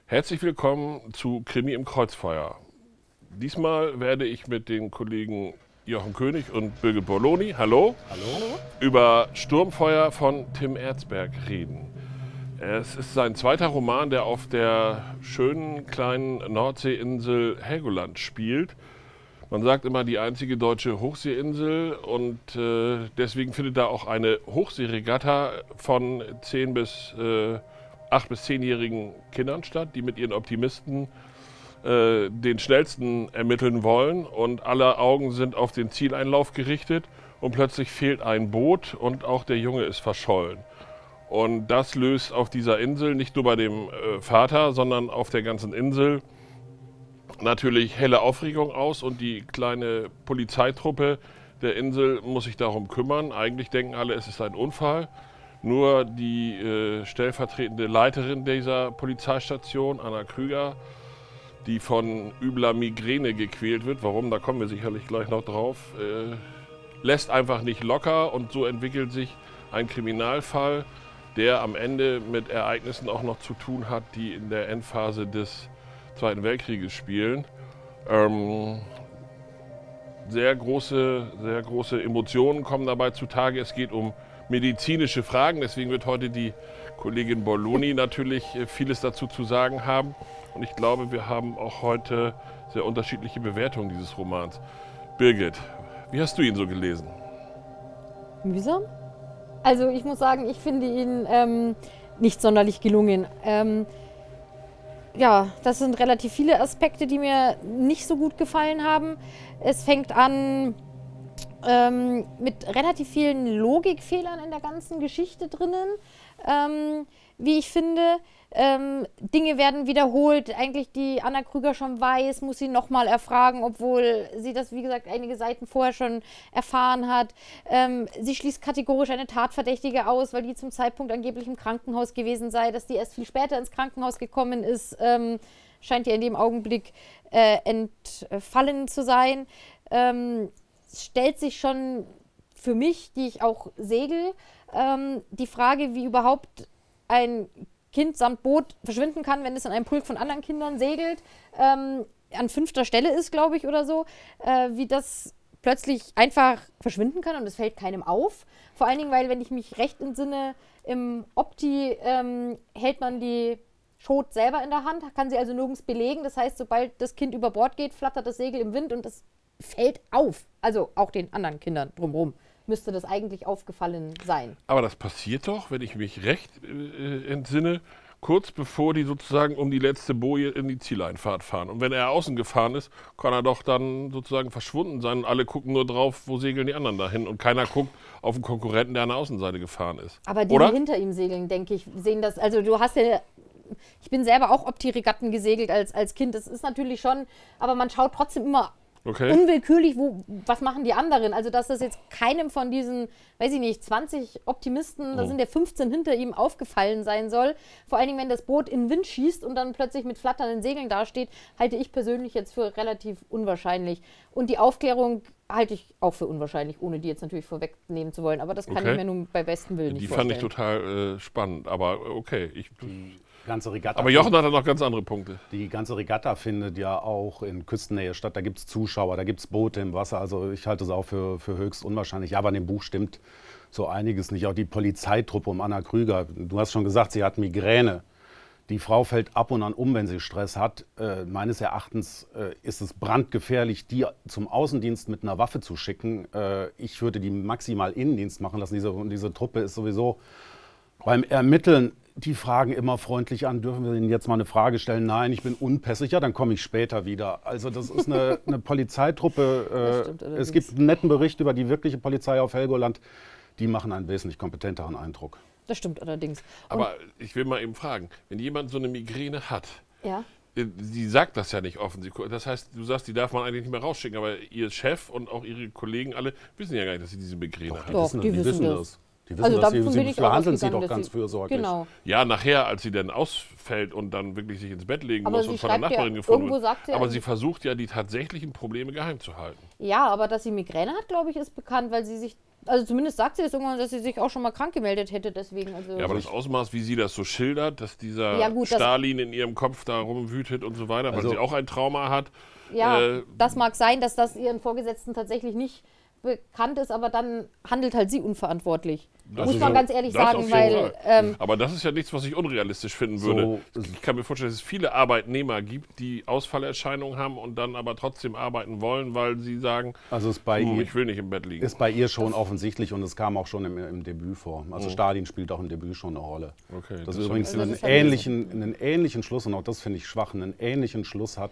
Herzlich willkommen zu Krimi im Kreuzfeuer. Diesmal werde ich mit den Kollegen Jochen König und Birgit Borloni, hallo, über Sturmfeuer von Tim Erzberg reden. Es ist sein zweiter Roman, der auf der schönen kleinen Nordseeinsel Helgoland spielt. Man sagt immer die einzige deutsche Hochseeinsel und deswegen findet da auch eine Hochseeregatta von 8- bis 10-jährigen Kindern statt, die mit ihren Optimisten den schnellsten ermitteln wollen, und alle Augen sind auf den Zieleinlauf gerichtet und plötzlich fehlt ein Boot und auch der Junge ist verschollen. Und das löst auf dieser Insel, nicht nur bei dem Vater, sondern auf der ganzen Insel natürlich helle Aufregung aus, und die kleine Polizeitruppe der Insel muss sich darum kümmern. Eigentlich denken alle, es ist ein Unfall. Nur die stellvertretende Leiterin dieser Polizeistation, Anna Krüger, die von übler Migräne gequält wird, warum, da kommen wir sicherlich gleich noch drauf, lässt einfach nicht locker, und so entwickelt sich ein Kriminalfall, der am Ende mit Ereignissen auch noch zu tun hat, die in der Endphase des Zweiten Weltkrieges spielen. Sehr große Emotionen kommen dabei zutage. Es geht um medizinische Fragen, deswegen wird heute die Kollegin Borloni natürlich vieles dazu zu sagen haben. Und ich glaube, wir haben auch heute sehr unterschiedliche Bewertungen dieses Romans. Birgit, wie hast du ihn so gelesen? Mühsam? Also ich muss sagen, ich finde ihn nicht sonderlich gelungen. Ja, das sind relativ viele Aspekte, die mir nicht so gut gefallen haben. Es fängt an mit relativ vielen Logikfehlern in der ganzen Geschichte drinnen, wie ich finde. Dinge werden wiederholt, eigentlich die Anna Krüger schon weiß, muss sie nochmal erfragen, obwohl sie das, wie gesagt, einige Seiten vorher schon erfahren hat. Sie schließt kategorisch eine Tatverdächtige aus, weil die zum Zeitpunkt angeblich im Krankenhaus gewesen sei. Dass die erst viel später ins Krankenhaus gekommen ist, scheint ihr in dem Augenblick entfallen zu sein. Stellt sich schon für mich, die ich auch segel, die Frage, wie überhaupt ein Kind samt Boot verschwinden kann, wenn es in einem Pulk von anderen Kindern segelt, an 5. Stelle ist, glaube ich, oder so, wie das plötzlich einfach verschwinden kann und es fällt keinem auf. Vor allen Dingen, weil, wenn ich mich recht entsinne, im Opti hält man die Schot selber in der Hand, kann sie also nirgends belegen. Das heißt, sobald das Kind über Bord geht, flattert das Segel im Wind und es fällt auf. Also auch den anderen Kindern drumherum müsste das eigentlich aufgefallen sein. Aber das passiert doch, wenn ich mich recht entsinne, kurz bevor die sozusagen um die letzte Boje in die Zieleinfahrt fahren. Und wenn er außen gefahren ist, kann er doch dann sozusagen verschwunden sein. Und alle gucken nur drauf, wo segeln die anderen dahin. Und keiner guckt auf den Konkurrenten, der an der Außenseite gefahren ist. Aber die, oder? Die hinter ihm segeln, denke ich, sehen das. Also du hast ja... Ich bin selber auch Opti-Regatten gesegelt als Kind. Das ist natürlich schon... Aber man schaut trotzdem immer... Okay. Unwillkürlich, was machen die anderen? Also, dass das jetzt keinem von diesen, weiß ich nicht, 20 Optimisten, da sind ja 15 hinter ihm, aufgefallen sein soll. Vor allen Dingen, wenn das Boot in den Wind schießt und dann plötzlich mit flatternden Segeln dasteht, halte ich persönlich jetzt für relativ unwahrscheinlich. Und die Aufklärung halte ich auch für unwahrscheinlich, ohne die jetzt natürlich vorwegnehmen zu wollen. Aber das kann ich mir nun bei bestem Willen nicht vorstellen. Die fand ich total spannend, aber okay. Ganze Regatta. Aber Jochen hat da noch ganz andere Punkte. Die ganze Regatta findet ja auch in Küstennähe statt. Da gibt es Zuschauer, da gibt es Boote im Wasser. Also ich halte es auch für höchst unwahrscheinlich. Ja, aber in dem Buch stimmt so einiges nicht. Auch die Polizeitruppe um Anna Krüger. Du hast schon gesagt, sie hat Migräne. Die Frau fällt ab und an um, wenn sie Stress hat. Meines Erachtens ist es brandgefährlich, die zum Außendienst mit einer Waffe zu schicken. Ich würde die maximal Innendienst machen lassen. Diese Truppe ist sowieso beim Ermitteln, die fragen immer freundlich an, dürfen wir Ihnen jetzt mal eine Frage stellen? Nein, ich bin unpässig, ja, dann komme ich später wieder. Also das ist eine Polizeitruppe. Es gibt einen netten Bericht über die wirkliche Polizei auf Helgoland. Die machen einen wesentlich kompetenteren Eindruck. Das stimmt allerdings. Aber ich will mal eben fragen, wenn jemand so eine Migräne hat, ja. Sie sagt das ja nicht offen. Das heißt, du sagst, die darf man eigentlich nicht mehr rausschicken, aber ihr Chef und auch ihre Kollegen alle wissen ja gar nicht, dass sie diese Migräne hat. Doch, die wissen das. Die wissen, also sie behandeln sie doch ganz fürsorglich. Genau. Ja, nachher, als sie dann ausfällt und dann wirklich sich ins Bett legen aber muss und von der Nachbarin gefunden wird. Aber sie versucht ja, die tatsächlichen Probleme geheim zu halten. Ja, aber dass sie Migräne hat, glaube ich, ist bekannt, weil sie sich Also zumindest sagt sie das irgendwann, dass sie sich auch schon mal krank gemeldet hätte, deswegen. Also Ja, aber das Ausmaß, wie sie das so schildert, dass dieser Ja, gut, Stalin in ihrem Kopf da rumwütet und so weiter, weil Also- sie auch ein Trauma hat. ja, das mag sein, dass das ihren Vorgesetzten tatsächlich nicht bekannt ist, aber dann handelt halt sie unverantwortlich. Das Muss ist man so- ganz ehrlich das auf sagen, jeden weil Fall. Aber das ist ja nichts, was ich unrealistisch finden würde. So- Ich kann mir vorstellen, dass es viele Arbeitnehmer gibt, die Ausfallerscheinungen haben und dann aber trotzdem arbeiten wollen, weil sie sagen, Also ist bei, ihr, ich will nicht im Bett liegen. ist bei ihr schon offensichtlich und es kam auch schon im Debüt vor. Also Stalin spielt auch im Debüt schon eine Rolle. Okay, Das das übrigens Also das einen ist halt ähnlichen Schluss, und auch das finde ich schwach, einen ähnlichen Schluss hat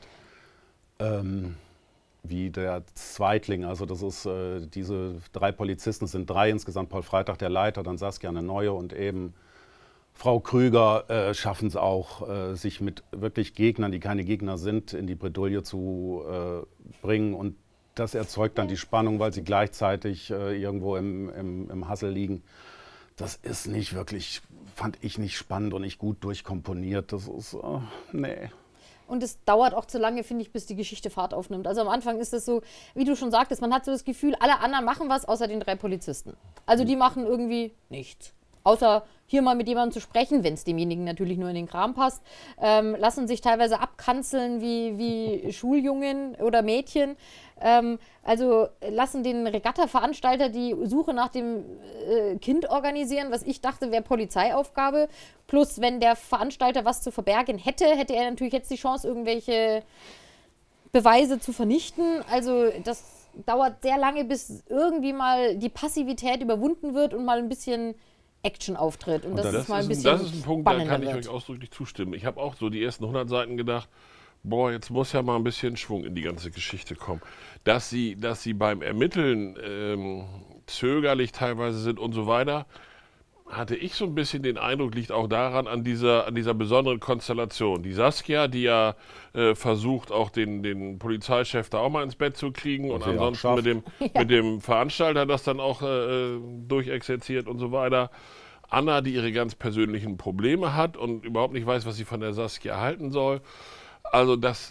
wie der Zweitling. Also das ist, diese 3 Polizisten, es sind 3 insgesamt, Paul Freitag der Leiter, dann Saskia eine neue und eben Frau Krüger schaffen es auch, sich mit wirklich Gegnern, die keine Gegner sind, in die Bredouille zu bringen. Und das erzeugt dann die Spannung, weil sie gleichzeitig irgendwo im Hassel liegen. Das ist nicht wirklich, fand ich nicht spannend und nicht gut durchkomponiert. Das ist, nee. Und es dauert auch zu lange, finde ich, bis die Geschichte Fahrt aufnimmt. Also am Anfang ist es so, wie du schon sagtest, man hat so das Gefühl, alle anderen machen was, außer den 3 Polizisten. Also die machen irgendwie nichts. Außer hier mal mit jemandem zu sprechen, wenn es demjenigen natürlich nur in den Kram passt, lassen sich teilweise abkanzeln wie Schuljungen oder Mädchen. Also lassen den Regatta-Veranstalter die Suche nach dem Kind organisieren, was ich dachte, wäre Polizeiaufgabe. Plus, wenn der Veranstalter was zu verbergen hätte, hätte er natürlich jetzt die Chance, irgendwelche Beweise zu vernichten. Also das dauert sehr lange, bis irgendwie mal die Passivität überwunden wird und mal ein bisschen Action auftritt. Und das ist mal ein bisschen das ist ein Punkt, da spannender kann ich wird. euch ausdrücklich zustimmen. Ich habe auch so die ersten 100 Seiten gedacht, boah, jetzt muss ja mal ein bisschen Schwung in die ganze Geschichte kommen. Dass sie beim Ermitteln zögerlich teilweise sind und so weiter, hatte ich so ein bisschen den Eindruck, liegt auch daran, an dieser besonderen Konstellation. Die Saskia, die ja versucht, auch den Polizeichef da auch mal ins Bett zu kriegen und sie auch ansonsten schafft. mit dem Veranstalter das dann auch durchexerziert und so weiter. Anna, die ihre ganz persönlichen Probleme hat und überhaupt nicht weiß, was sie von der Saskia halten soll. Also das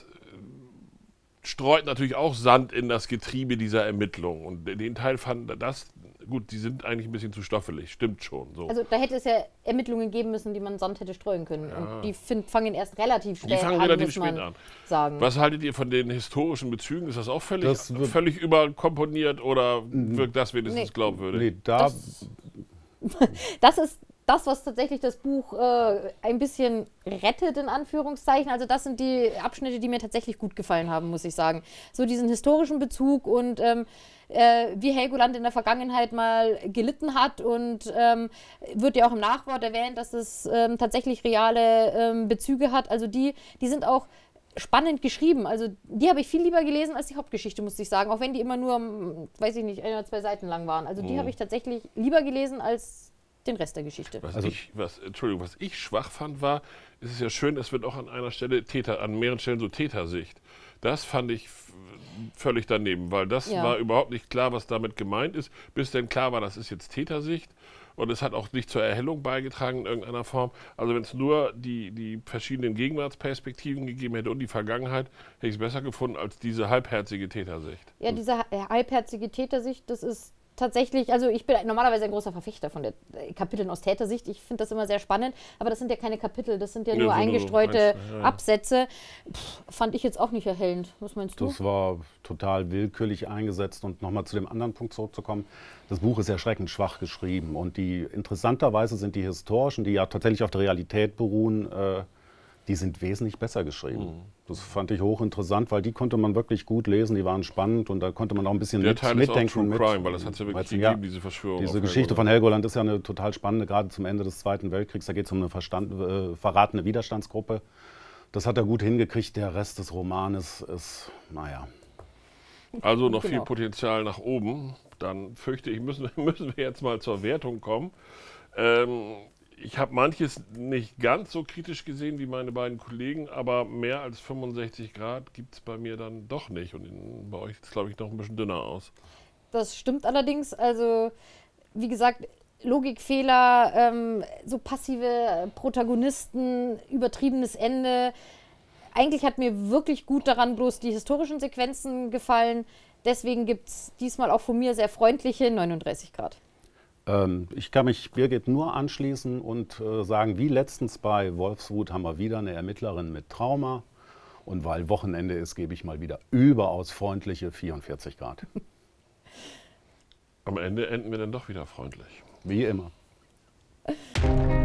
streut natürlich auch Sand in das Getriebe dieser Ermittlungen. Und den Teil fand das, gut, die sind eigentlich ein bisschen zu stoffelig, stimmt schon. So. Also da hätte es ja Ermittlungen geben müssen, die man Sand hätte streuen können. Und die fangen erst relativ spät Die fangen an, relativ muss spät man an. sagen. Was haltet ihr von den historischen Bezügen? Ist das auch Das wird- völlig überkomponiert oder wirkt das wenigstens Nee. glaubwürdig? Nee, da, Das ist das, was tatsächlich das Buch ein bisschen rettet, in Anführungszeichen. Also das sind die Abschnitte, die mir tatsächlich gut gefallen haben, muss ich sagen. So diesen historischen Bezug und wie Helgoland in der Vergangenheit mal gelitten hat und wird ja auch im Nachwort erwähnt, dass es tatsächlich reale Bezüge hat. Also die sind auch spannend geschrieben. Also die habe ich viel lieber gelesen als die Hauptgeschichte, muss ich sagen. Auch wenn die immer nur, weiß ich nicht, 1 oder 2 Seiten lang waren. Also die habe ich tatsächlich lieber gelesen als den Rest der Geschichte. Was ich schwach fand, war, es ist ja schön, es wird auch an einer Stelle an mehreren Stellen so Tätersicht. Das fand ich völlig daneben, weil das Ja. war überhaupt nicht klar, was damit gemeint ist, bis dann klar war, das ist jetzt Tätersicht. Und es hat auch nicht zur Erhellung beigetragen in irgendeiner Form. Also wenn es nur die verschiedenen Gegenwartsperspektiven gegeben hätte und die Vergangenheit, hätte ich es besser gefunden als diese halbherzige Tätersicht. Ja, diese halbherzige Tätersicht, das ist tatsächlich, also ich bin normalerweise ein großer Verfechter von der Kapiteln aus Tätersicht. Ich finde das immer sehr spannend, aber das sind ja keine Kapitel, das sind ja Ja, nur so eingestreute ja. Absätze. Fand ich jetzt auch nicht erhellend. Was meinst du? das war total willkürlich eingesetzt. Und nochmal zu dem anderen Punkt zurückzukommen, das Buch ist erschreckend schwach geschrieben. Und interessanterweise sind die historischen, die ja tatsächlich auf der Realität beruhen, die sind wesentlich besser geschrieben. Das fand ich hochinteressant, weil die konnte man wirklich gut lesen, die waren spannend und da konnte man auch ein bisschen Der Teil ist auch mitdenken. True Crime, weil das hat es ja wirklich Ja, gegeben, diese Verschwörung. diese auf Geschichte Helgoland. von Helgoland ist ja eine total spannende, gerade zum Ende des Zweiten Weltkriegs. Da geht es um eine verratene Widerstandsgruppe. Das hat er gut hingekriegt. Der Rest des Romanes ist, naja. Also noch viel Genau. Potenzial nach oben. Dann fürchte ich, müssen wir jetzt mal zur Wertung kommen. Ich habe manches nicht ganz so kritisch gesehen wie meine beiden Kollegen, aber mehr als 65 Grad gibt es bei mir dann doch nicht. Und bei euch sieht es, glaube ich, noch ein bisschen dünner aus. Das stimmt allerdings. Also, wie gesagt, Logikfehler, so passive Protagonisten, übertriebenes Ende. Eigentlich hat mir wirklich gut daran bloß die historischen Sequenzen gefallen. Deswegen gibt es diesmal auch von mir sehr freundliche 39 Grad. Ich kann mich Birgit nur anschließen und sagen, wie letztens bei Wolfsrudh haben wir wieder eine Ermittlerin mit Trauma. Und weil Wochenende ist, gebe ich mal wieder überaus freundliche 44 Grad. Am Ende enden wir dann doch wieder freundlich. Wie immer.